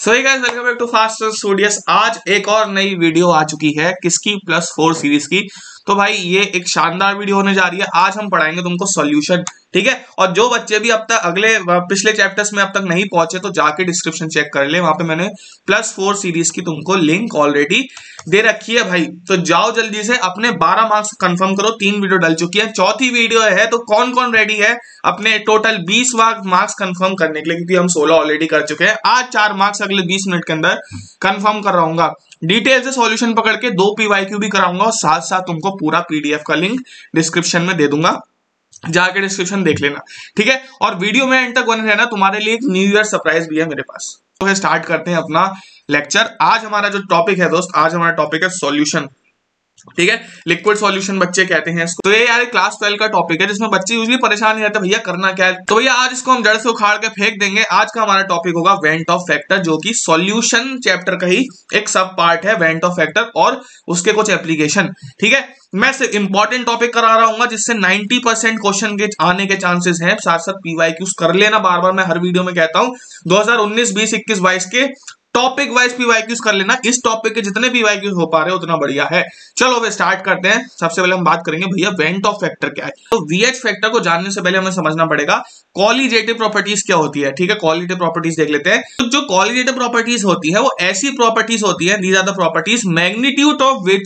So hey guys, welcome back to fast studious. आज एक और नई वीडियो आ चुकी है किसकी, +4 सीरीज की। तो भाई ये एक शानदार वीडियो होने जा रही है। आज हम पढ़ाएंगे तुमको सॉल्यूशन, ठीक है। और जो बच्चे भी अब तक पिछले चैप्टर्स में अब तक नहीं पहुंचे तो जाके डिस्क्रिप्शन चेक कर ले, वहां पे मैंने +4 सीरीज की तुमको लिंक ऑलरेडी दे रखी है भाई। तो जाओ जल्दी से अपने 12 मार्क्स कंफर्म करो। 3 वीडियो डल चुकी है, चौथी वीडियो है। तो कौन कौन रेडी है अपने टोटल 20 मार्क्स कंफर्म करने के लिए, क्योंकि हम 16 ऑलरेडी कर चुके हैं। आज 4 मार्क्स अगले 20 मिनट के अंदर कंफर्म कर रहा हूँ। डिटेल से सॉल्यूशन पकड़ के 2 PYQ भी कराऊंगा और साथ साथ तुमको पूरा PDF का लिंक डिस्क्रिप्शन में दे दूंगा, जाके डिस्क्रिप्शन देख लेना, ठीक है। और वीडियो में एंड तक बने रहना, तुम्हारे लिए एक न्यू ईयर सरप्राइज भी है मेरे पास। तो स्टार्ट करते हैं अपना लेक्चर। आज हमारा जो टॉपिक है दोस्त, आज हमारा टॉपिक है सॉल्यूशन, ठीक है। लिक्विड सॉल्यूशन बच्चे कहते हैं इसको। तो ये यार क्लास 12 का टॉपिक है जिसमें बच्चे यूजुअली परेशान रहते हैं भैया करना क्या है। तो भैया आज इसको हम जड़ से उखाड़ के फेंक देंगे। आज का हमारा टॉपिक होगा वेंट ऑफ फैक्टर, जो कि सॉल्यूशन चैप्टर का ही एक सब पार्ट है, वेंट ऑफ फैक्टर और उसके कुछ एप्लीकेशन, ठीक है। मैं सिर्फ इंपॉर्टेंट टॉपिक करा रहा हूँ जिससे 90% क्वेश्चन के आने के चांसेस हैं। साथ साथ PYQs कर लेना, बार बार मैं हर वीडियो में कहता हूँ। 2019, 20, 21, 22 के टॉपिक वाइज PYQs कर लेना। इस टॉपिक के जितने PYQs हो पा रहे हो उतना बढ़िया है। चलो वे स्टार्ट करते हैं। सबसे पहले हम बात करेंगे भैया वेंट ऑफ फैक्टर क्या है। तो VH फैक्टर को जानने से पहले हमें समझना पड़ेगा क्वालिटेटिव प्रॉपर्टीज क्या होती है, ठीक है। क्वालिटेटिव प्रॉपर्टीज देख लेते हैं। तो जो क्वालिटेटिव प्रॉपर्टीज होती है वो ऐसी प्रॉपर्टीज होती है, these are the properties magnitude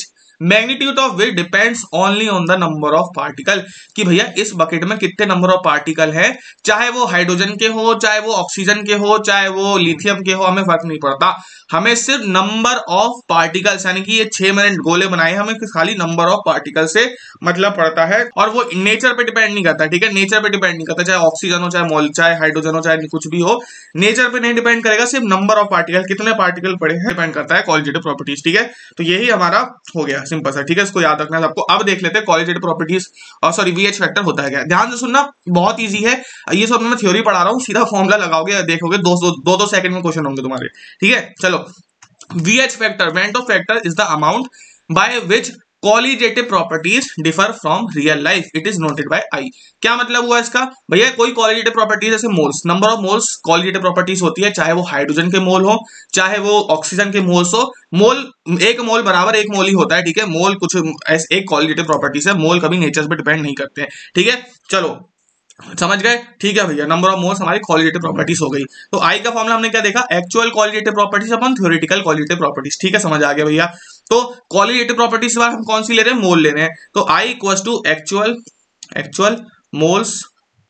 of which depends only on the number of particle. कि भैया इस बकेट में कितने नंबर ऑफ पार्टिकल है, चाहे वो हाइड्रोजन के हो, चाहे वो ऑक्सीजन के हो, चाहे वो लिथियम के हो, हमें फर्क नहीं पड़ता। हमें सिर्फ नंबर ऑफ पार्टिकल्स, यानी कि ये 6 मैंने गोले बनाए, हमें खाली नंबर ऑफ पार्टिकल से मतलब पड़ता है। और वो नेचर पे डिपेंड नहीं करता, ठीक है। नेचर पे डिपेंड नहीं करता, चाहे ऑक्सीजन हो, चाहे हाइड्रोजन हो, चाहे कुछ भी हो, नेचर पे नहीं डिपेंड करेगा। सिर्फ नंबर ऑफ पार्टिकल, कितने पार्टिकल पड़े हैं, डिपेंड करता है क्वालिटेटिव प्रॉपर्टीज, ठीक है। तो यही हमारा हो गया सिंपल सा, ठीक है। इसको याद रखना है सबको। अब देख लेते हैं क्वालिटेटिव प्रॉपर्टीज और सॉरी VH फैक्टर होता है क्या। ध्यान से सुनना, बहुत ईजी है। ये सब मैं थ्योरी पढ़ा रहा हूँ, सीधा फॉर्मूला लगाओगे, देखोगे 2 सेकंड में क्वेश्चन होंगे तुम्हारे, ठीक है। चलो, VH factor, van't of factor is the amount by which qualitative properties differ from real life. It is noted by I. क्या मतलब हुआ इसका भैया, कोई qualitative properties जैसे moles, number of moles qualitative properties होती है, चाहे वो हाइड्रोजन के मोल हो, चाहे वो ऑक्सीजन के मोल्स हो। मोल, एक मोल बराबर एक मोल ही होता है, ठीक है। मोल कुछ एक qualitative properties है, मोल कभी नेचर पे डिपेंड नहीं करते हैं, ठीक है। चलो समझ गए, ठीक है भैया। नंबर ऑफ मोल्स हमारी क्वालिटेटिव प्रॉपर्टीज हो गई। तो आई का फॉर्मूला हमने क्या देखा, actual qualitative properties upon theoretical qualitative properties, ठीक है। समझ आ गया भैया। तो क्वालिटेटिव प्रॉपर्टीज के बाद हम कौन सी ले रहे हैं, मोल ले रहे हैं। तो I equals to actual moles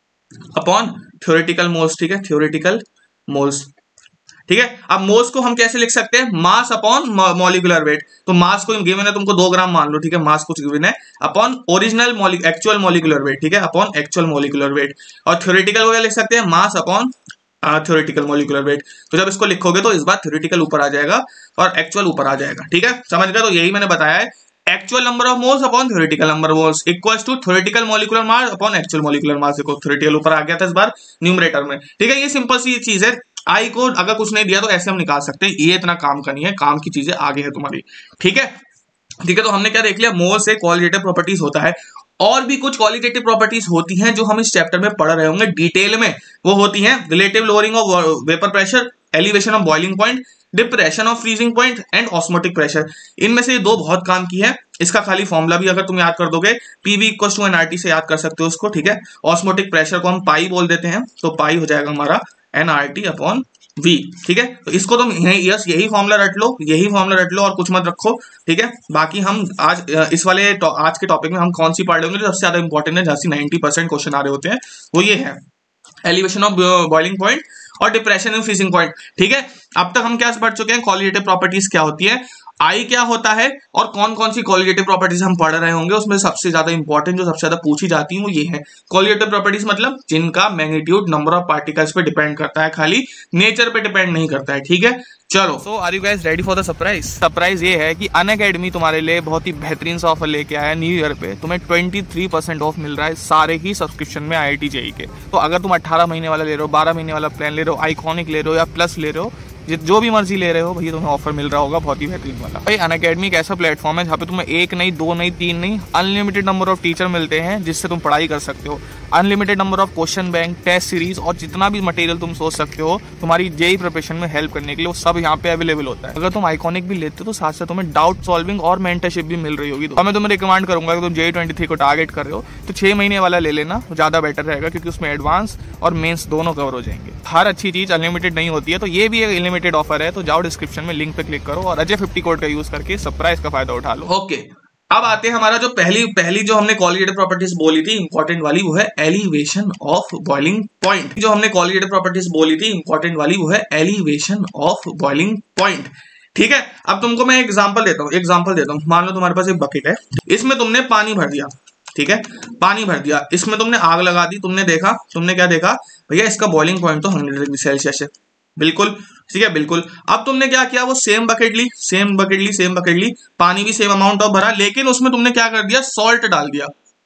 upon theoretical moles, ठीक है। थ्योरेटिकल मोल्स, ठीक है। अब मोल्स को हम कैसे लिख सकते हैं, मास अपॉन मॉलिक्यूलर वेट। तो मास को गिवन है तुमको 2 ग्राम मान लो, ठीक है। मास कुछ गिवन है upon original actual molecular weight, ठीक है, अपॉन एक्चुअल मॉलिक्यूलर वेट। और थ्योरेटिकल को क्या लिख सकते हैं, mass upon theoretical molecular weight. तो जब इसको लिखोगे तो इस बार थ्योरेटिकल ऊपर आ जाएगा और एक्चुअल ऊपर आ जाएगा, ठीक है। समझ गए। तो यही मैंने बताया है, actual number of moles upon theoretical number of moles equals to theoretical molecular mass upon actual molecular mass. देखो थ्योरेटिकल ऊपर आ गया था इस बार न्यूमरेटर में, ठीक है। ये सिंपल सी चीज है। आई को अगर कुछ नहीं दिया तो ऐसे हम निकाल सकते हैं, ये इतना काम का नहीं है, काम की चीजें आगे है तुम्हारी, ठीक है। ठीक है, तो हमने क्या देख लिया, मोल से क्वालिटेटिव प्रॉपर्टीज होता है। और भी कुछ क्वालिटेटिव प्रॉपर्टीज होती हैं जो हम इस चैप्टर में पढ़ रहे होंगे डिटेल में। वो होती हैं relative lowering of vapour pressure, elevation of boiling point, depression of freezing point and osmotic pressure. इनमें से 2 बहुत काम की है। इसका खाली फॉर्मूला भी अगर तुम याद कर दोगे, PV इक्वल्स टू NRT से याद कर सकते हो उसको, ठीक है। ऑस्मोटिक प्रेशर को हम पाई बोल देते हैं, तो पाई हो जाएगा हमारा NRT अपॉन V, ठीक है। तो इसको तुम यही फॉर्मूला रट लो, और कुछ मत रखो, ठीक है। बाकी हम आज आज के टॉपिक में हम कौन सी पढ़ लेंगे जो सबसे ज्यादा इंपॉर्टेंट है, जहाँ से 90% क्वेश्चन आ रहे होते हैं, वो ये है एलिवेशन ऑफ बॉइलिंग पॉइंट और डिप्रेशन इन फ्रीजिंग पॉइंट, ठीक है। अब तक हम क्या पढ़ चुके हैं, क्वालिटेटिव प्रॉपर्टीज क्या होती है, आई क्या होता है, और कौन कौन सी क्वालिटेटिव प्रॉपर्टीज हम पढ़ रहे होंगे। उसमें सबसे ज्यादा इंपॉर्टेंट जो सबसे ज्यादा पूछी जाती है वो ये है क्वालिटेटिव प्रॉपर्टीज, मतलब जिनका मैग्नीट्यूड नंबर ऑफ पार्टिकल्स पे डिपेंड करता है, खाली नेचर पे डिपेंड नहीं करता है, ठीक है। चलो, so are you guys ready for the surprise. Surprise ये है कि अनअकैडमी तुम्हारे लिए बहुत ही बेहतरीन सा ऑफर लेके आया है। न्यू ईयर पे तुम्हें 23% ऑफ मिल रहा है सारे ही सब्सक्रिप्शन में IIT JEE के। तो अगर तुम 18 महीने वाला ले रहे हो, 12 महीने वाला प्लान ले रहे हो, आइकॉनिक ले रहे हो या प्लस ले रहे हो, जो भी मर्जी ले रहे हो भैया, तुम्हें ऑफर मिल रहा होगा बहुत ही बेहतरीन वाला। भाई अनअकैडमी एक ऐसा प्लेटफॉर्म है जहाँ पे तुम्हें 1 नहीं, 2 नहीं, 3 नहीं, अनलिमिटेड नंबर ऑफ टीचर मिलते हैं जिससे तुम पढ़ाई कर सकते हो। Unlimited number of question bank, test series और जितना भी मटेरियल तुम सोच सकते हो तुम्हारी जेईई प्रिपरेशन में हेल्प करने के लिए, वो सब यहाँ पे अवेलेबल होता है। अगर तुम आइकॉनिक भी लेते हो तो साथ साथ तुम्हें डाउट सॉल्विंग और मेंटरशिप भी मिल रही होगी। तो मैं तुम्हें रिकमेंड करूंगा कि तुम जेईई 23 को टारगेट कर रहे हो तो 6 महीने वाला ले लेना, ज्यादा बेटर रहेगा, क्योंकि उसमें एडवांस और मेंस दोनों कवर हो जाएंगे। हर अच्छी चीज अनलिमिटेड नहीं होती है, तो ये भी एक अनलिमिटेड ऑफर है। तो जाओ डिस्क्रिप्शन में लिंक पे क्लिक करो और अजय 50 कोड का यूज करके सरप्राइज का फायदा उठा लो। ओके, अब आते हैं हमारा जो पहली जो हमने क्वालिटेटिव प्रॉपर्टीज बोली थी इंपॉर्टेंट वाली, वो है एलिवेशन ऑफ बॉइलिंग पॉइंट। जो हमने क्वालिटेटिव प्रॉपर्टीज बोली थी इंपॉर्टेंट वाली, वो है एलिवेशन ऑफ बॉइलिंग पॉइंट। ठीक है, अब तुमको मैं एग्जांपल देता हूँ। मान लो तुम्हारे पास एक बकेट है, इसमें तुमने पानी भर दिया। ठीक है, पानी भर दिया, इसमें तुमने आग लगा दी। तुमने क्या देखा भैया, इसका बॉइलिंग पॉइंट तो 100 डिग्री सेल्सियस है। बिल्कुल ठीक है, बिल्कुल। अब तुमने क्या किया, वो सेम बकेट ली, पानी भी सेम अमाउंट ऑफ भरा, लेकिन उसमें तुमने क्या कर दिया, सॉल्ट डाल दिया,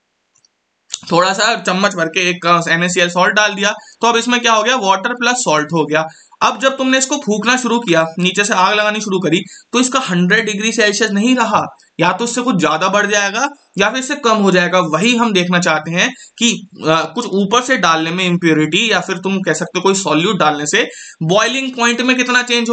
थोड़ा सा चम्मच भर के एक NaCl सॉल्ट डाल दिया। तो अब इसमें क्या हो गया, वाटर प्लस सॉल्ट हो गया। अब जब तुमने इसको फूकना शुरू किया, नीचे से आग लगानी शुरू करी, तो इसका 100 डिग्री सेल्सियस नहीं रहा, या तो इससे कुछ ज्यादा बढ़ जाएगा या फिर इससे कम हो जाएगा। वही हम देखना चाहते हैं कि कुछ ऊपर से डालने में इम्प्योरिटी, या फिर तुम कह सकते हो कोई सॉल्यूट डालने से बॉइलिंग पॉइंट में कितना चेंज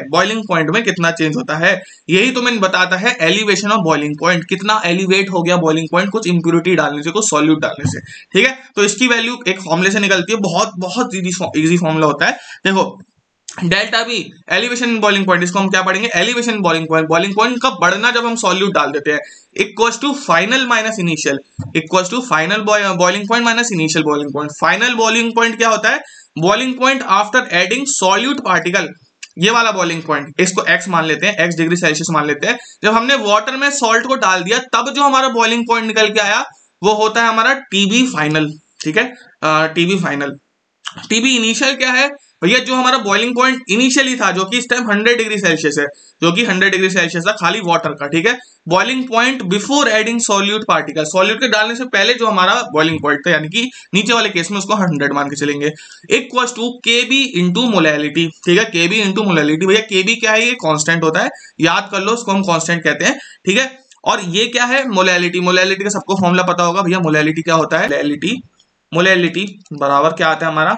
होता है। यही तुम्हें बताता है एलिवेशन ऑफ बॉइलिंग पॉइंट, कितना एलिवेट हो गया बॉइलिंग पॉइंट कुछ इम्प्योरिटी डालने से, कुछ सॉल्यूट डालने से। ठीक है, तो इसकी वैल्यू एक फॉर्मूले से निकलती है, बहुत इजी फॉर्मूला होता है। देखो, delta B elevation in boiling point, इसको हम क्या पढ़ेंगे, एलिवेशन इन बॉइलिंग पॉइंट का बढ़ना जब हम सॉल्यूट डाल देते हैं, equals to final minus initial, final boiling point minus initial boiling point. Final boiling point क्या होता है, boiling point after adding solute particle, ये वाला बॉइलिंग पॉइंट, इसको x मान लेते हैं, x डिग्री सेल्सियस मान लेते हैं। जब हमने वाटर में सॉल्ट को डाल दिया, तब जो हमारा बॉइलिंग पॉइंट निकल के आया वो होता है हमारा TB फाइनल। ठीक है, TB फाइनल। TB इनिशियल क्या है भैया, जो हमारा बॉइलिंग पॉइंट इनिशियली था, जो कि इस टाइम 100 डिग्री सेल्सियस है, था खाली वाटर का। ठीक है, boiling point before adding solute particle, solute के डालने से पहले जो हमारा बॉइलिंग पॉइंट था, यानी कि नीचे वाले केस में उसको 100 मान के चलेंगे। Equals to Kb into molality. ठीक है, Kb इंटू मोलैलिटी। भैया Kb क्या है, ये कांस्टेंट होता है, याद कर लो, इसको हम कांस्टेंट कहते हैं। ठीक है, और ये क्या है, मोलैलिटी का सबको फॉर्मूला पता होगा भैया। मोलैलिटी क्या होता है, मोलैलिटी बराबर क्या आता है हमारा,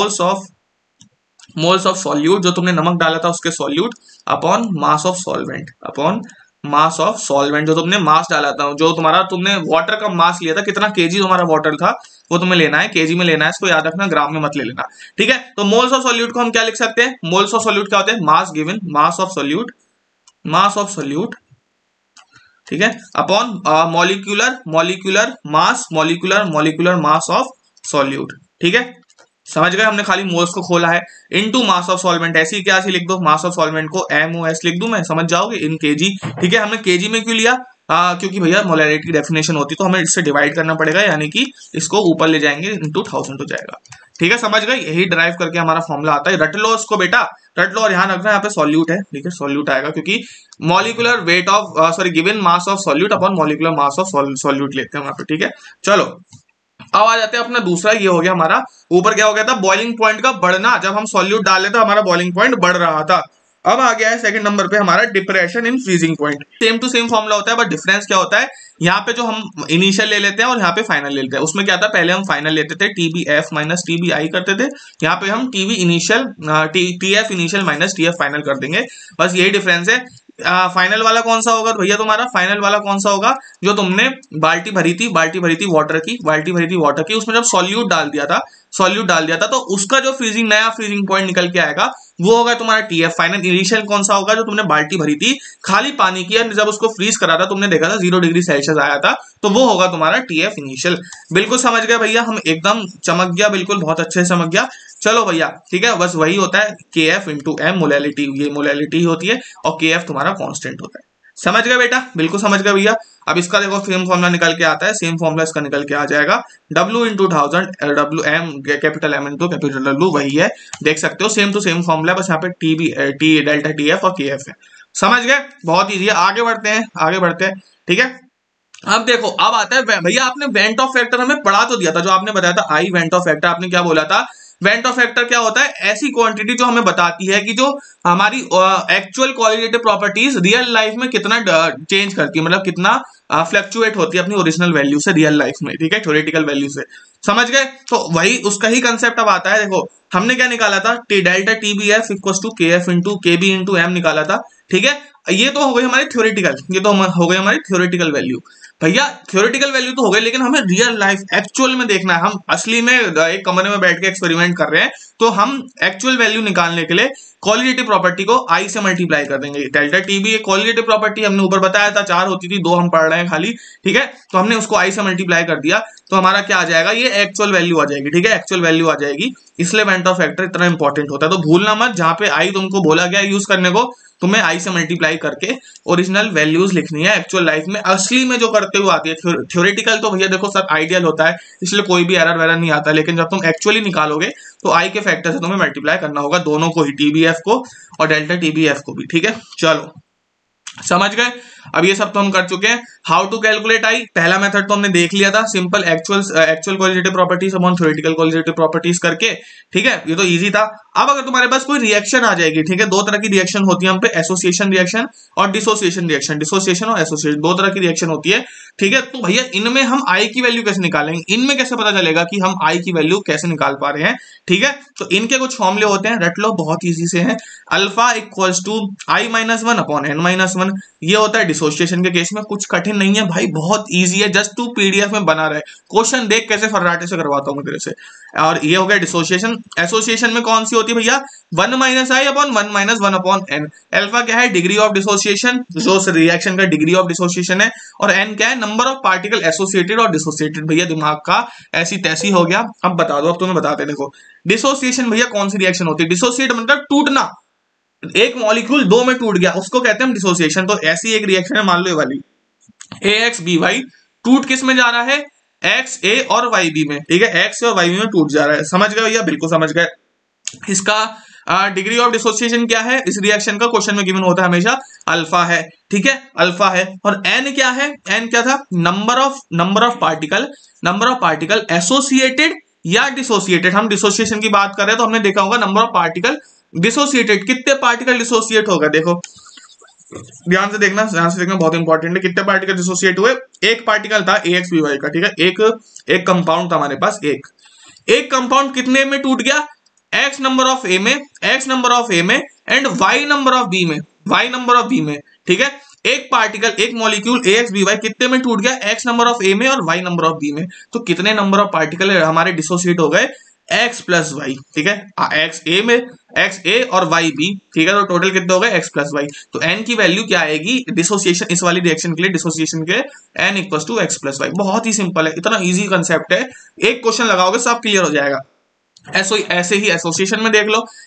मोल्स ऑफ सॉल्यूट, जो तुमने नमक डाला था उसके solute, upon mass of solvent, जो तुमने मास डाला था, जो तुमने वाटर का मास लिया था, कितना केजी तुम्हारा वाटर था वो तुम्हें लेना है, केजी में लेना है, इसको याद रखना, ग्राम में मत ले लेना। ठीक है, तो मोल्स ऑफ सॉल्यूट को हम क्या लिख सकते हैं, मोल्स ऑफ सॉल्यूट क्या होते हैं, mass given mass of solute. ठीक है, upon molecular mass of solute. ठीक है, समझ गए, हमने खाली मोल्स को खोला है, इनटू मास ऑफ सॉल्वेंट, ऐसी क्या लिख दो, मास ऑफ सॉल्वेंट को MOS लिख दूं मैं, समझ जाओगे, इन केजी। ठीक है, हमने केजी में क्यों लिया, क्योंकि भैया मोलैरिटी की डेफिनेशन होती तो हमें इससे डिवाइड करना पड़ेगा, यानी कि इसको ऊपर ले जाएंगे, इनटू 1000 हो जाएगा। ठीक है, समझ गए, यही ड्राइव करके हमारा फॉर्मूला आता है। रट लो इसको बेटा, रट लो, और ध्यान रखना यहाँ पे सॉल्यूट है। ठीक है, सॉल्यूट आएगा क्योंकि molecular weight of given mass of solute upon molecular mass of solute लेते हैं वहां पे। ठीक है, चलो अब आ जाते हैं अपना दूसरा, ये हो गया हमारा, ऊपर क्या हो गया था, बॉइलिंग पॉइंट का बढ़ना, जब हम सॉल्यूट डाल लेते हमारा बॉइलिंग पॉइंट बढ़ रहा था। अब आ गया है सेकंड नंबर पे हमारा depression in freezing point. Same to same formula होता है, बट डिफरेंस क्या होता है, यहाँ पे जो हम इनिशियल ले लेते हैं और यहाँ पे फाइनल ले लेते हैं। उसमें क्या था, पहले हम फाइनल लेते थे, TBF माइनस TBI करते थे, यहाँ पे हम TF initial minus TF final कर देंगे, बस यही डिफरेंस है। फाइनल वाला कौन सा होगा भैया, तुम्हारा फाइनल वाला कौन सा होगा, जो तुमने बाल्टी भरी थी वाटर की, उसमें जब सॉल्यूट डाल दिया था तो उसका जो नया फ्रीजिंग पॉइंट निकल के आएगा वो होगा तुम्हारा TF फाइनल। इनिशियल कौन सा होगा, जो तुमने बाल्टी भरी थी खाली पानी की, जब उसको फ्रीज करा था तुमने देखा था 0 डिग्री सेल्सियस आया था, तो वो होगा तुम्हारा TF इनिशियल। बिल्कुल समझ गए भैया, हम एकदम चमक गया, बिल्कुल बहुत अच्छे से समझ गया। चलो भैया, ठीक है, बस वही होता है KF इंटू M, मोलैलिटी, ये मोलैलिटी होती है, और KF तुम्हारा कांस्टेंट होता है। समझ गए बेटा, बिल्कुल समझ गए भैया। अब इसका देखो सेम फॉर्मूला निकल के आता है, सेम फॉर्मूला इसका निकल के आ जाएगा, W into 1000, WM capital M into capital W, वही है, देख सकते हो, सेम टू सेम फॉर्मूला, बस यहाँ पे डेल्टा TF और KF है। समझ गए, बहुत ईजी है। आगे बढ़ते हैं। ठीक है, अब देखो, अब आता है भैया, आपने वेंट ऑफ फैक्टर हमें पढ़ा तो दिया था, जो आपने बताया था I वेंट ऑफ फैक्टर, आपने क्या बोला था, वेंट ऑफ फैक्टर क्या होता है, ऐसी क्वांटिटी जो हमें बताती है कि जो हमारी actual qualitative properties real life में कितना चेंज करती है, मतलब कितना फ्लक्चुएट होती है अपनी ओरिजिनल वैल्यू से रियल लाइफ में, ठीक है, थ्योरेटिकल वैल्यू से। समझ गए? तो वही उसका ही कंसेप्ट अब आता है। देखो हमने क्या निकाला था, delta TBF equals to KF into KB into M निकाला था, ठीक है। ये तो हो गई हमारी थ्योरेटिकल, ये तो हो गई हमारी थ्योरेटिकल वैल्यू। भैया थ्योरेटिकल वैल्यू तो हो गई, लेकिन हमें रियल लाइफ एक्चुअल में देखना है। हम असली में एक कमरे में बैठ के एक्सपेरिमेंट कर रहे हैं, तो हम एक्चुअल वैल्यू निकालने के लिए क्वालिटेटिव प्रॉपर्टी को I से मल्टीप्लाई कर देंगे। डेल्टा TB एक क्वालिटेटिव प्रॉपर्टी हमने ऊपर बताया था, 4 होती थी, 2 हम पढ़ रहे हैं खाली, ठीक है। तो हमने उसको I से मल्टीप्लाई कर दिया, तो हमारा क्या आ जाएगा, ये एक्चुअल वैल्यू आ जाएगी, ठीक है, एक्चुअल वैल्यू आ जाएगी। इसलिए वेंटॉफ फैक्टर इतना इंपॉर्टेंट होता है। तो भूलना मत, जहां पे I तुमको बोला गया यूज करने को, तुम्हें I से मल्टीप्लाई करके ओरिजिनल वैल्यूज लिखनी है। एक्चुअल लाइफ में असली में जो करते हुए आती है, थ्योरेटिकल तो भैया देखो सब आइडियल होता है, इसलिए कोई भी एरर वैरर नहीं आता, लेकिन जब तुम एक्चुअली निकालोगे तो I के फैक्टर से तुम्हें मल्टीप्लाई करना होगा, दोनों को ही, TBF को और डेल्टा TBF को भी, ठीक है। चलो समझ गए? अब ये सब तो हम कर चुके हैं। हाउ टू कैलकुलेट I, पहला मेथड तो हमने देख लिया था, simple actual qualitative properties upon theoretical qualitative properties करके, ठीक है, ये तो इजी था। अब अगर तुम्हारे पास कोई रिएक्शन आ जाएगी, ठीक है, दो तरह की रिएक्शन होती है हम पे, एसोसिएशन रिएक्शन और डिसोसिएशन रिएक्शन, डिसोसिएशन और एसोसिएशन, दो तरह की रिएक्शन होती है, ठीक है। तो भैया इनमें हम I की वैल्यू कैसे निकालेंगे, इनमें कैसे पता चलेगा कि हम I की वैल्यू कैसे निकाल पा रहे हैं, ठीक है। तो इनके कुछ फॉर्मूले होते हैं, रट लो, बहुत इजी से है। Alpha equals to I-1 upon N-1, ये होता है डिसोसिएशन के केस में। कुछ कठिन नहीं है भाई, बहुत इजी है, जस्ट तू PDF में बना रहे, क्वेश्चन देख कैसे फर्राटे से करवाता हूं मैं तेरे से। और ये हो गया डिसोसिएशन। एसोसिएशन में कौन सी होती है भैया, 1 - I upon 1 - 1 upon N। Alpha क्या है, डिग्री ऑफ डिसोसिएशन, जो रिएक्शन का डिग्री ऑफ डिसोसिएशन है, और N क्या है, नंबर ऑफ पार्टिकल एसोसिएटेड और डिसोसिएटेड। भैया दिमाग का ऐसी तैसी हो गया। अब बता दो, अब तुम्हें बताते देखो, डिसोसिएशन भैया कौन सी रिएक्शन होती है, डिसोसिएट मतलब टूटना, एक मॉलिक्यूल दो में टूट गया, उसको कहते हैं हम डिसोसिएशन। तो ऐसी एक रिएक्शन है, मान लो ये वाली, AXBY टूट किस में जा रहा है, XA और YB में, ठीक है, X और YB में टूट जा रहा है। समझ गए भैया, बिल्कुल समझ गए। इसका डिग्री ऑफ डिसोसिएशन क्या है, इस रिएक्शन का क्वेश्चन में गिवन होता है हमेशा, अल्फा है, ठीक है, अल्फा है। और N क्या है, N क्या था, नंबर ऑफ पार्टिकल एसोसिएटेड या डिसोसिएटेड। हम डिसोसिएशन की बात कर रहे हैं तो हमने देखा होगा नंबर ऑफ पार्टिकल डिसोसिएटेड, कितने पार्टिकल डिसोसिएट होगा, देखो ध्यान से देखना, बहुत इंपॉर्टेंट है। कितने पार्टिकल डिसोसिएट हुए, एक पार्टिकल था AXBY का, ठीक है, एक कंपाउंड था हमारे पास, एक कंपाउंड कितने में टूट गया, X नंबर ऑफ A में and Y number of B में, ठीक है। एक पार्टिकल, एक मॉलिक्यूल AXBY कितने में टूट गया, X नंबर ऑफ A में और Y नंबर ऑफ B में। तो कितने नंबर ऑफ पार्टिकल हमारे डिसोसिएट हो गए, X प्लस Y, ठीक है, XA और YB, ठीक है। तो टोटल कितने हो गए, X प्लस Y। तो N की वैल्यू क्या आएगी डिसोसिएशन, इस वाली रिएक्शन के लिए, डिसोसिएशन के N equals to X plus Y। बहुत ही सिंपल है, इतना इजी कंसेप्ट है, एक क्वेश्चन लगाओगे सब क्लियर हो जाएगा। ऐसे ही एसोसिएशन में देख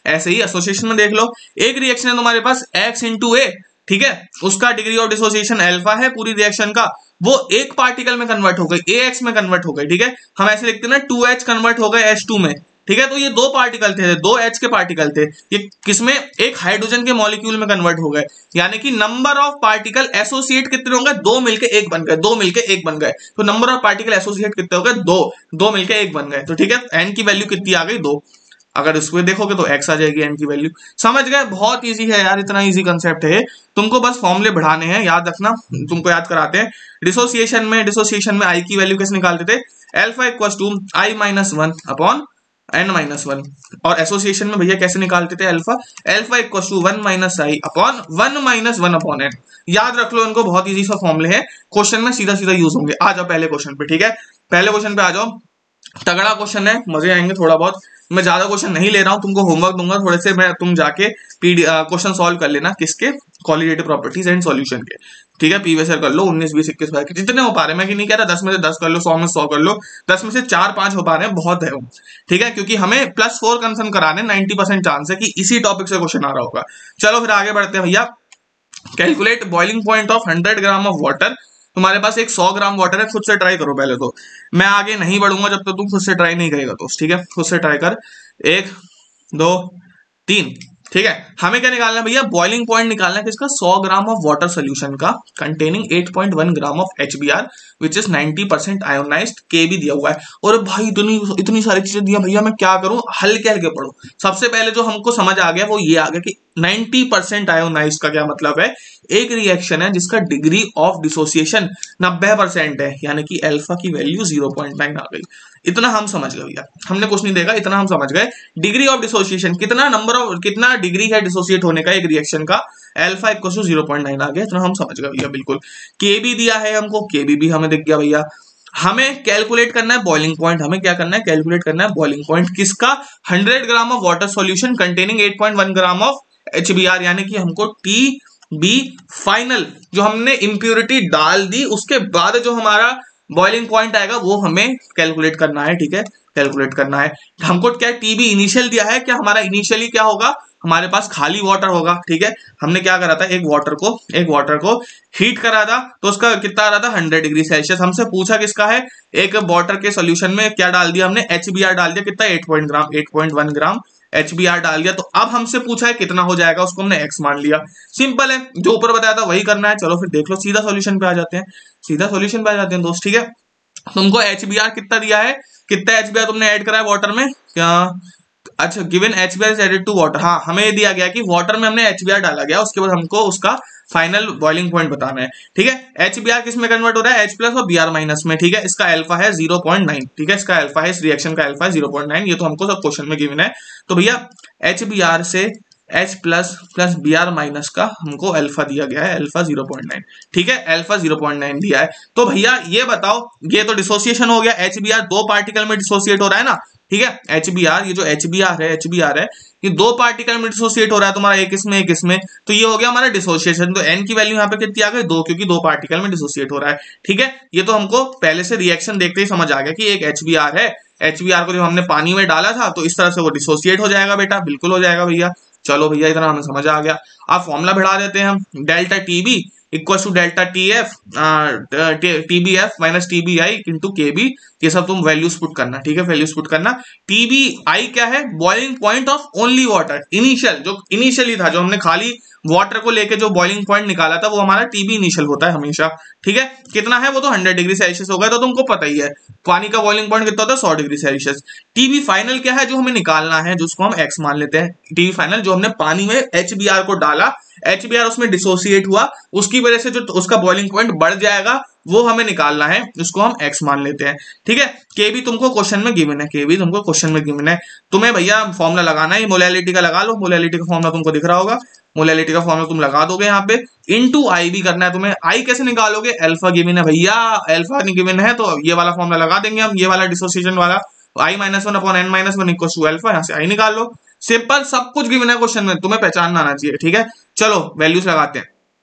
लो, एक रिएक्शन है तुम्हारे पास X इंटू A, ठीक है, उसका डिग्री ऑफ डिसोसिएशन अल्फा है, पूरी रिएक्शन का, वो एक पार्टिकल में कन्वर्ट हो गई, AX में कन्वर्ट हो गई, ठीक है। हम ऐसे लिखते हैं ना, 2H कन्वर्ट हो गए H2 में, ठीक है। तो ये दो पार्टिकल थे, दो H के पार्टिकल थे, ये किसमें, एक हाइड्रोजन के मॉलिक्यूल में कन्वर्ट हो गए, यानी कि नंबर ऑफ पार्टिकल एसोसिएट कितने होंगे, दो मिलके एक बन गए, तो नंबर ऑफ पार्टिकल एसोसिएट कितने हो गए, दो मिलके एक बन गए। तो ठीक है, N की वैल्यू कितनी आ गई, 2। अगर इसको देखोगे तो X आ जाएगी N की वैल्यू। समझ गए, बहुत इजी है यार, इतना इजी कंसेप्ट है, तुमको बस फॉर्मूले बढ़ाने हैं, याद रखना, तुमको याद कराते हैं। डिसोसिएशन में I की वैल्यू कैसे निकालते थे, alpha equals to I-1 upon N-1। और एसोसिएशन में भैया कैसे निकालते थे, alpha equals to 1 - I upon 1 - 1 upon N। याद रख लो इनको, बहुत इजी सा फॉर्मूले है, क्वेश्चन में सीधा यूज होंगे। आ जाओ पहले क्वेश्चन पे, ठीक है, पहले क्वेश्चन पे आ जाओ, तगड़ा क्वेश्चन है, मजे आएंगे थोड़ा बहुत। मैं ज्यादा क्वेश्चन नहीं ले रहा हूं, तुमको होमवर्क दूंगा थोड़े से, मैं तुम जाके क्वेश्चन सॉल्व कर लेना, किसके, क्वालिटेटिव प्रॉपर्टीज एंड सॉल्यूशन के, ठीक है। प्रीवियस ईयर कर लो, 19, 20, 21, 22 जितने हो पा रहे हैं, मैं कि नहीं कह रहा 10 में से 10 कर लो, 100 में 100 कर लो, 10 में से 4-5 हो पा रहे हैं, बहुत है, ठीक है, क्योंकि हमें +4 कंफर्म कराने, 90% चांस है कि इसी टॉपिक से क्वेश्चन आ रहा होगा। चलो फिर आगे बढ़ते हैं भैया। Calculate boiling point of 100 gram of water. तुम्हारे पास एक 100 ग्राम वाटर है, खुद से ट्राई करो पहले तो, मैं आगे नहीं बढ़ूंगा जब तक तुम खुद से ट्राई नहीं करेगा, तो ठीक है, खुद से ट्राई कर, 1 2 3, ठीक है। हमें क्या निकालना है भैया, बॉइलिंग पॉइंट निकालना है किसका, 100 ग्राम ऑफ वाटर सोल्यूशन का, containing 8.1 gram of HBr which is 90% ionised, के भी दिया हुआ है। और भाई इतनी सारी चीजें दिया भैया, मैं क्या करूं, हल्के हल्के पढ़ो। सबसे पहले जो हमको समझ आ गया वो ये आ गया कि 90% आयोनाइज का क्या मतलब है, एक रिएक्शन है जिसका डिग्री ऑफ डिसोसिएशन 90% है, यानी कि अल्फा की वैल्यू 0.9 आ गई। इतना हम समझ गए भैया, हमने कुछ नहीं देखा, इतना हम समझ गए। डिग्री ऑफ डिसोसिएशन कितना कितना डिग्री है डिसोसिएट होने का एक रिएक्शन का, अल्फा इक्वल टू 0.9 आ गया, इतना हम समझ गए भैया बिल्कुल। के बी दिया है हमको, के बी भी हमें दिख गया भैया। हमें कैलकुलेट करना है बॉइलिंग पॉइंट, हमें क्या करना है, कैलकुलेट करना है बॉइलिंग पॉइंट किसका, 100 gram of water solution containing 8.1 gram of HBr, यानी कि हमको टी बी फाइनल जो हमने इंप्योरिटी डाल दी उसके बाद जो हमारा बॉइलिंग पॉइंट आएगा वो हमें कैलकुलेट करना है, ठीक है, कैलकुलेट करना है। हमको क्या टीबी इनिशियल दिया है, क्या हमारा इनिशियली क्या होगा, हमारे पास खाली वाटर होगा, ठीक है। हमने क्या करा था, एक वाटर को हीट करा था, तो उसका कितना आ रहा था 100 डिग्री सेल्सियस। हमसे पूछा किसका है, एक वाटर के सोल्यूशन में क्या डाल दिया हमने, HBr डाल दिया, कितना 8.1 ग्राम HBr डाल दिया। तो अब हमसे पूछा है कितना हो जाएगा, उसको हमने x मान लिया। सिंपल है, जो ऊपर बताया था वही करना है। चलो फिर देख लो, सीधा सॉल्यूशन पे आ जाते हैं, दोस्त, ठीक है। तुमको HBr कितना दिया है, कितना HBr तुमने ऐड करा है वाटर में, क्या, अच्छा, given HBr is added to water, हाँ हमें ये दिया गया कि वाटर में हमने HBr डाला गया, उसके बाद हमको उसका फाइनल बॉइलिंग पॉइंट बताना है, ठीक है। HBr किस में कन्वर्ट हो रहा है, H प्लस और Br माइनस में, ठीक है। इसका अल्फा है 0.9, ठीक है, इसका अल्फा है, इस रिएक्शन का अल्फा है 0.9, ये तो हमको सब क्वेश्चन में गिवन है। तो भैया HBr से H plus plus Br minus का हमको अल्फा दिया गया है, अल्फा 0.9, ठीक है, अल्फा 0.9 दिया है। तो भैया ये बताओ, ये तो डिसोसिएशन हो गया, HBr दो पार्टिकल में डिसोसिएट हो रहा है ना, ठीक है। HBr, ये जो HBr है ये दो पार्टिकल में डिसोसिएट हो रहा है तुम्हारा, एक इसमें एक इसमें, तो ये हो गया हमारा डिसोसिएशन। तो n की वैल्यू यहाँ पे कितनी आ गई, 2, क्योंकि दो पार्टिकल में डिसोसिएट हो रहा है, ठीक है। ये तो हमको पहले से रिएक्शन देखते ही समझ आ गया कि एक HBr है, HBr को जब हमने पानी में डाला था तो इस तरह से वो डिसोसिएट हो जाएगा बेटा, बिल्कुल हो जाएगा भैया। चलो भैया इतना हमें समझ आ गया। अब फॉर्मूला बढ़ा देते हैं हम, delta TB equal to delta TBF minus TBI into KB, ये सब तुम वैल्यूज पुट करना, ठीक है, वैल्यूज पुट करना। टीबीआई क्या है, boiling point of only water, initial जो इनिशियली था, जो हमने खाली वाटर को लेके जो बॉइलिंग पॉइंट निकाला था वो हमारा टीबी इनिशियल होता है हमेशा, ठीक है। कितना है वो तो 100 डिग्री सेल्सियस होगा, तो तुमको पता ही है पानी का बॉइलिंग पॉइंट कितना होता है 100 डिग्री सेल्सियस। टीबी फाइनल क्या है जो हमें निकालना है, जिसको हम एक्स मान लेते हैं। टीबी फाइनल जो हमने पानी में HBr को डाला, HBr उसमें डिसोसिएट हुआ, उसकी वजह से जो उसका बॉइलिंग पॉइंट बढ़ जाएगा वो हमें निकालना है, उसको हम x मान लेते हैं, ठीक है। के भी तुमको क्वेश्चन में गिवन है, के भी तुमको क्वेश्चन में गिवन है। तुम्हें भैया फॉर्मूला लगाना है, मोलैलिटी का लगा लो, मोलैलिटी का फॉर्मूला तुमको दिख रहा होगा, मोलैलिटी का फॉर्मूला तुम लगा दोगे यहाँ पे, इनटू आई भी करना है तुम्हें। आई कैसे निकालोगे, अल्फा गिवन है भैया, अल्फा गिवन है तो ये वाला फॉर्मूला लगा देंगे हम, ये वाला डिसोसिएशन वाला, i -1 upon n -1 equal to alpha, यहाँ से आई निकाल लो, सिंपल, सब कुछ गिवन है क्वेश्चन में, तुम्हें पहचानना आना चाहिए, ठीक है। चलो वैल्यूज लगाते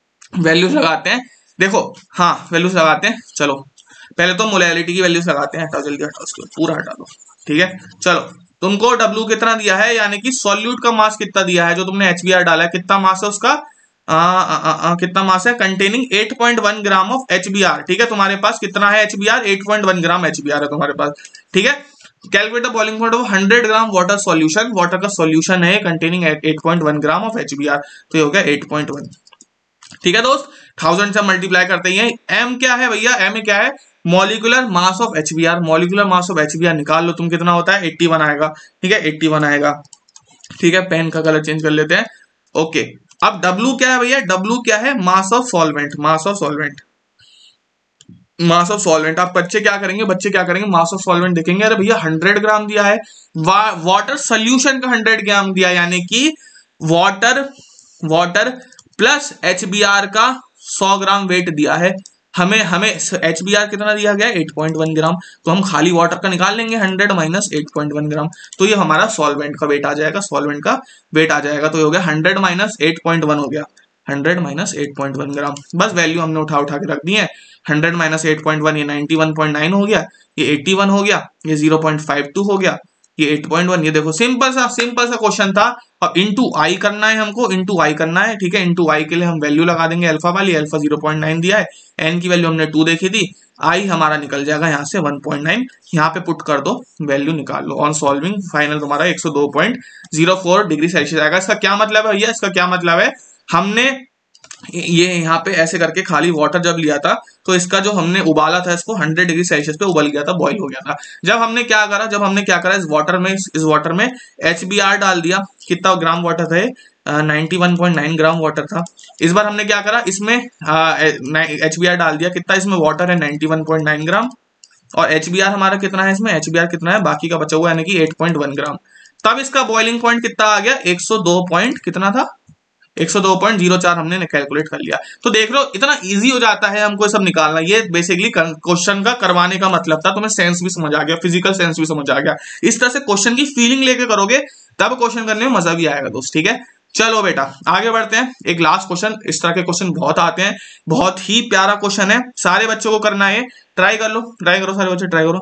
हैं, देखो, हाँ वैल्यूज लगाते हैं। चलो पहले तो मोलैलिटी की वैल्यूज लगाते हैं, हटाओ जल्दी, हटाओ इसको, पूरा हटा दो, ठीक है। चलो तुमको W कितना दिया है, यानी कि सॉल्यूट का मास कितना दिया है, जो तुमने HBr डाला है, कितना मास है उसका, कितना मास है, कंटेनिंग 8.1 ग्राम ऑफ HBr, ठीक है। तुम्हारे पास कितना है HBr, 8.1 ग्राम HBr है तुम्हारे पास, ठीक है। Calculate the boiling point of 100 gram water solution, water का सॉल्यूशन है कंटेनिंग 8.1 ग्राम ऑफ HBr, तो ये हो गया 8.1, ठीक है दोस्त। 1000 से मल्टीप्लाई करते हैं। m क्या है भैया, m क्या है, molecular mass of HBr, molecular mass of HBr निकाल लो तुम, कितना होता है 81 आएगा, ठीक है, 81 आएगा, ठीक है। पेन का कलर चेंज कर लेते हैं, ओके। अब W क्या है भैया, W क्या है, mass of solvent, mass of solvent. आप बच्चे क्या करेंगे, मास ऑफ सॉल्वेंट देखेंगे, अरे भैया 100 ग्राम दिया है, वाटर सोल्यूशन का 100 ग्राम दिया, यानी कि वाटर प्लस HBr का 100 ग्राम वेट दिया है। हमें HBr कितना दिया गया, 8.1 ग्राम, तो हम खाली वाटर का निकाल लेंगे 100 माइनस 8.1 ग्राम, तो ये हमारा सॉल्वेंट का वेट आ जाएगा, तो ये हो गया 100 माइनस 8.1 हो गया, 100 माइनस 8.1 ग्राम। बस वैल्यू हमने उठा के रख दी है, 100 माइनस 8.1 ये 91.9 हो गया, ये 81 हो गया, ये 0.52 हो गया, ये 8.1, ये देखो सिंपल सा क्वेश्चन था। और इंटू आई करना है हमको, इंटू आई करना है, ठीक है। इंटू आई के लिए हम वैल्यू लगा देंगे अल्फा वाली, अल्फा 0.9 दिया है, एन की वैल्यू हमने 2 देखी थी, आई हमारा निकल जाएगा यहाँ से 1.9, यहाँ पे पुट कर दो, वैल्यू निकाल लो। ऑन सॉल्विंग फाइनल तुम्हारा 102.04 डिग्री सेल्सियस आएगा। इसका क्या मतलब है भैया, इसका क्या मतलब है, हमने ये यहाँ पे ऐसे करके खाली वाटर जब लिया था तो इसका जो हमने उबाला था, इसको 100 डिग्री सेल्सियस पे उबल गया था, बॉईल हो गया था। जब हमने क्या करा, इस वाटर में HBr डाल दिया, कितना ग्राम वाटर था, 91.9 ग्राम वाटर था। इस बार हमने क्या करा, इसमें HBr डाल दिया। कितना इसमें वाटर है 91.9 ग्राम, और HBr हमारा कितना है, इसमें HBr कितना है बाकी का बचा हुआ, यानी कि 8.1 ग्राम। तब इसका बॉइलिंग पॉइंट कितना आ गया, 102 पॉइंट कितना था, 102.04 हमने कैलकुलेट कर लिया। तो देख लो इतना इजी हो जाता है हमको सब निकालना। ये बेसिकली क्वेश्चन का करवाने का मतलब था। तुम्हें सेंस भी समझ आ गया, फिजिकल सेंस भी समझ आ गया। इस तरह से क्वेश्चन की फीलिंग लेके करोगे तब क्वेश्चन करने में मजा भी आएगा दोस्त, ठीक है। चलो बेटा आगे बढ़ते हैं। एक लास्ट क्वेश्चन, इस तरह के क्वेश्चन बहुत आते हैं, बहुत ही प्यारा क्वेश्चन है, सारे बच्चों को करना है। ट्राई कर लो, ट्राई करो सारे बच्चे, ट्राई करो।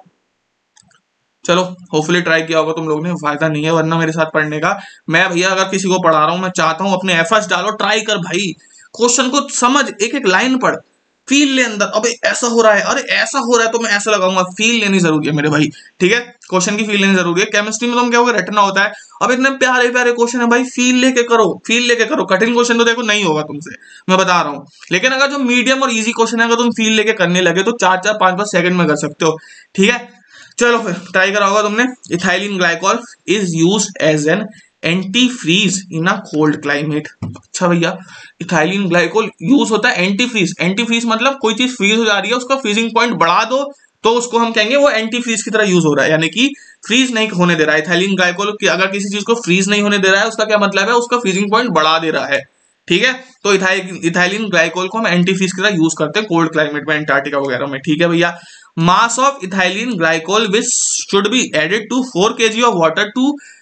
चलो होपफुली ट्राई किया होगा तुम लोग ने, फायदा नहीं है वरना मेरे साथ पढ़ने का। मैं भैया अगर किसी को पढ़ा रहा हूं, मैं चाहता हूं अपने एफर्ट्स डालो, ट्राई कर भाई, क्वेश्चन को समझ, एक एक लाइन पढ़, फील ले अंदर। अबे ऐसा हो रहा है, अरे ऐसा हो रहा है तो मैं ऐसा लगाऊंगा, फील लेनी जरूरी है मेरे भाई, ठीक है। क्वेश्चन की फील लेनी जरूरी है। केमिस्ट्री में तुम क्या होगा, रटना होता है। अब इतने प्यारे प्यारे क्वेश्चन है भाई, फील लेके करो, फील लेके करो। कठिन क्वेश्चन तो देखो नहीं होगा तुमसे, मैं बता रहा हूँ। लेकिन अगर जो मीडियम और इजी क्वेश्चन है, अगर तुम फील लेके करने लगे तो 4-4, 5-5 सेकंड में कर सकते हो, ठीक है। चलो फिर ट्राई करा होगा तुमने। Ethylene glycol is used as an antifreeze in a cold climate. अच्छा भैया, इथाइलिन ग्लाइकोल यूज होता है एंटी फ्रीज। एंटी फ्रीज मतलब कोई चीज फ्रीज हो जा रही है, उसका फ्रीजिंग पॉइंट बढ़ा दो तो उसको हम कहेंगे वो एंटी फ्रीज की तरह यूज हो रहा है, यानी कि फ्रीज नहीं होने दे रहा है। इथाइलिन ग्लाइकोल अगर किसी चीज को फ्रीज नहीं होने दे रहा है, उसका क्या मतलब है, उसका फ्रीजिंग पॉइंट बढ़ा दे रहा है, ठीक है। तो इथाइलिन ग्लाइकोल को हम एंटी फ्रीज की तरह यूज करते हैं कोल्ड क्लाइमेट में, एंटार्क्टिका वगैरह में, ठीक है भैया। Mass of ethylene glycol which should be added to 4 kg of water to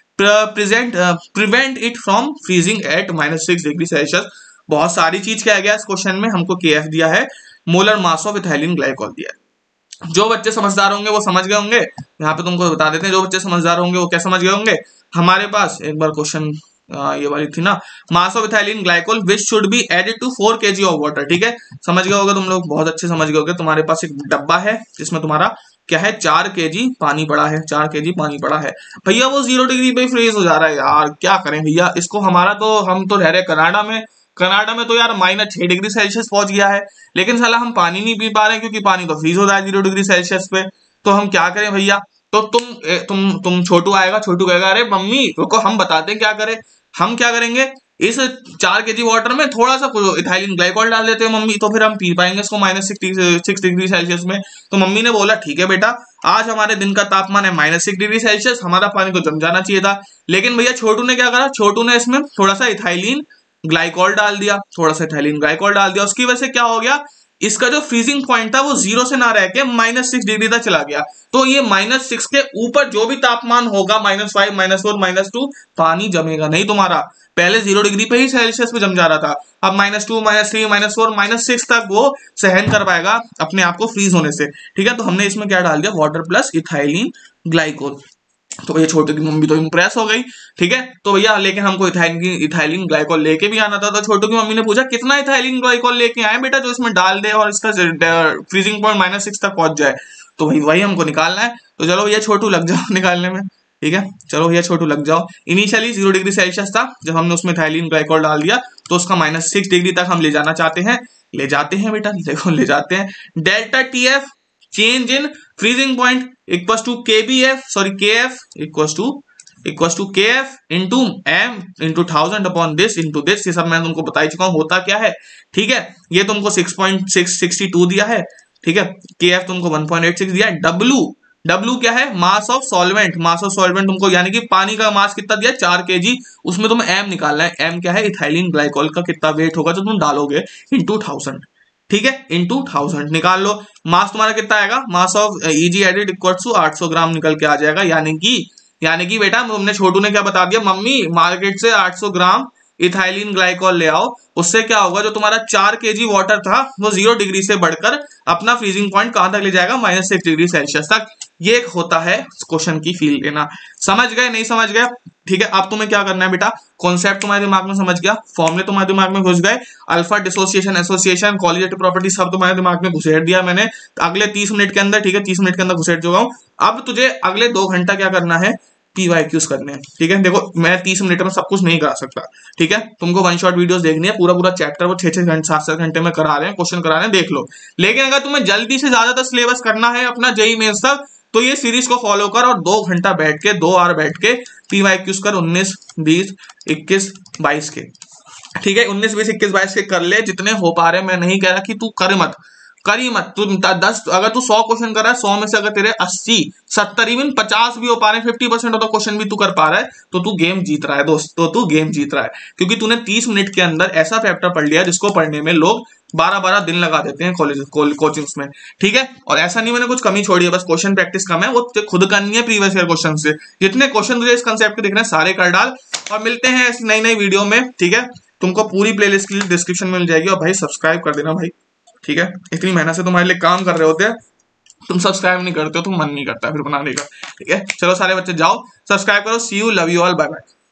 prevent it from freezing at -6 degree Celsius. बहुत सारी चीज क्या गया इस क्वेश्चन में, हमको KF दिया है, molar mass of ethylene glycol दिया है। जो बच्चे समझदार होंगे वो समझ गए होंगे, यहाँ पे तुमको बता देते हैं, जो बच्चे समझदार होंगे वो क्या समझ गए होंगे। हमारे पास एक बार क्वेश्चन ये वाली थी ना, mass of ethylene glycol which should be added to 4 kg of water, ठीक है। समझ गए होगे तुम लोग, बहुत अच्छे समझ गए होगे। तुम्हारे पास एक डब्बा है जिसमें तुम्हारा क्या है, 4 kg पानी पड़ा है, 4 kg पानी पड़ा है भैया। वो 0 डिग्री पे फ्रीज हो जा रहा है यार, क्या करें भैया इसको। हमारा तो, हम तो रह रहे कनाडा में, कनाडा में तो यार -6 डिग्री सेल्सियस पहुंच गया है, लेकिन साला हम पानी नहीं पी पा रहे क्योंकि पानी तो फ्रीज हो रहा है 0 डिग्री सेल्सियस पे। तो हम क्या करें भैया। तो तुम छोटू आएगा, छोटू कहेगा अरे मम्मी रुको हम बताते हैं क्या करें। हम क्या करेंगे, इस 4 kg वाटर में थोड़ा सा इथाइलिन ग्लाइकोल डाल देते हैं मम्मी, तो फिर हम पी पाएंगे इसको -6 डिग्री सेल्सियस में। तो मम्मी ने बोला ठीक है बेटा, आज हमारे दिन का तापमान है -6 डिग्री सेल्सियस, हमारा पानी तो जम जाना चाहिए था। लेकिन भैया छोटू ने क्या करा, छोटू ने इसमें थोड़ा सा इथाइलिन ग्लाइकोल डाल दिया, थोड़ा सा इथाइलिन ग्लाइकोल डाल दिया। उसकी वजह से क्या हो गया, इसका जो फ्रीजिंग पॉइंट था वो 0 से ना रह के -6 डिग्री तक चला गया। तो ये -6 के ऊपर जो भी तापमान होगा, -5, -4, -2, पानी जमेगा नहीं तुम्हारा। पहले 0 डिग्री पे ही सेल्सियस पे जम जा रहा था, अब -2, -3, -4, -6 तक वो सहन कर पाएगा अपने आप को फ्रीज होने से, ठीक है। तो हमने इसमें क्या डाल दिया, वाटर प्लस इथाइलिन ग्लाइकोल। तो भैया छोटे की मम्मी तो इम्प्रेस हो गई, ठीक है। तो भैया लेकिन हमको इथाइलिन ग्लाइकोल लेके भी आना था। तो छोटू की मम्मी ने पूछा कितना इथाइलिन ग्लाइकोल लेके आए बेटा जो इसमें डाल दे और इसका फ्रीजिंग पॉइंट -6 तक पहुंच जाए। तो भाई वही हमको निकालना है। तो चलो भैया छोटू लग जाओ निकालने में, ठीक है। चलो भैया छोटू लग जाओ। इनिशियली 0 डिग्री सेल्सियस था, जब हमने उसमें इथाइलिन ग्लाइकोल डाल दिया तो उसका -6 डिग्री तक हम ले जाना चाहते हैं, ले जाते हैं बेटा, देखो ले जाते हैं। Delta TF change in freezing point equals to KF equals to KF into M into 1000 upon this into this। ये सब मैं तुमको बता ही चुका हूँ होता क्या है, ठीक है। ये तुमको 6.662 दिया है, ठीक है। KF तुमको 1.86 दिया है। W क्या है, mass of solvent. Mass of solvent तुमको यानी कि पानी का मास कितना दिया, 4 kg। उसमें तुम्हें M निकालना है। M क्या है, इथाइलिन ग्लाइकोल का कितना वेट होगा जो तुम डालोगे इंटू 1000, ठीक है, इंटू 1000 निकाल लो। मास तुम्हारा कितना आएगा, mass of EG added equals to 800 gram निकल के आ जाएगा। यानी कि बेटा तुमने, छोटू ने क्या बता दिया, मम्मी मार्केट से 800 ग्राम इथाइलिन ग्लाइकोल ले आओ। उससे क्या होगा, जो तुम्हारा 4 kg वाटर था वो 0 डिग्री से बढ़कर अपना फ्रीजिंग पॉइंट कहां तक ले जाएगा, -6 डिग्री सेल्सियस तक। ये होता है क्वेश्चन की फील लेना। समझ गए, नहीं समझ गए, ठीक है। अब तुम्हें क्या करना है बेटा, कॉन्सेप्ट तुम्हारे दिमाग में समझ गया, फॉर्मूले तुम्हारे दिमाग में घुस गए, alpha dissociation association colligative property सब तुम्हारे दिमाग में घुसेड़ दिया मैंने अगले 30 मिनट के अंदर, ठीक है। 30 मिनट के अंदर घुसेड़ चुका हूं। अब तुझे अगले 2 घंटा क्या करना है, PYQs करने हैं, ठीक है। देखो मैं 30 मिनट में सब कुछ नहीं करा सकता, ठीक है। तुमको 1 शॉट वीडियोस देखनी है, पूरा चैप्टर वो 6-6 घंटे 7-7 घंटे में करा रहे हैं, क्वेश्चन करा रहे हैं, देख लो। लेकिन अगर तुम्हें जल्दी से ज्यादातर सिलेबस करना है अपना JEE मेंस तक, तो ये सीरीज को फॉलो कर और 2 घंटा बैठ के 2 आवर बैठ के PYQs कर 19, 20, 21, 22 के। ठीक है, 19, 20, 21, 22 के कर ले जितने हो पा रहे। मैं नहीं कह रहा कि तू कर मत, करी मत। तू 10, अगर तू 100 क्वेश्चन कर रहा है, 100 में से अगर तेरे 80, 70, इवन 50 भी हो पा रहे हैं, 50% ऑफ द क्वेश्चन भी तू कर पा रहा है, तो तू गेम जीत रहा है दोस्त। तो तू गेम जीत रहा है, क्योंकि तूने 30 मिनट के अंदर ऐसा चैप्टर पढ़ लिया जिसको पढ़ने में लोग 12-12 दिन लगा देते हैं कॉलेज कोचिंग्स में। ठीक है, और ऐसा नहीं मैंने कुछ कमी छोड़ी है, बस क्वेश्चन प्रैक्टिस कम है, वो खुद करनी है प्रीवियस ईयर क्वेश्चन से। जितने क्वेश्चन तुझे इस कंसेप्ट के दिख रहे हैं सारे कर डाल, और मिलते हैं ऐसी नई नई वीडियो में। ठीक है, तुमको पूरी प्लेलिस्ट की डिस्क्रिप्शन में मिल जाएगी, और भाई सब्सक्राइब कर देना भाई। ठीक है, इतनी मेहनत से तुम्हारे लिए काम कर रहे होते हैं, तुम सब्सक्राइब नहीं करते हो तो मन नहीं करता फिर बनाने का। ठीक है, चलो सारे बच्चे जाओ सब्सक्राइब करो। See you, love you all, bye bye.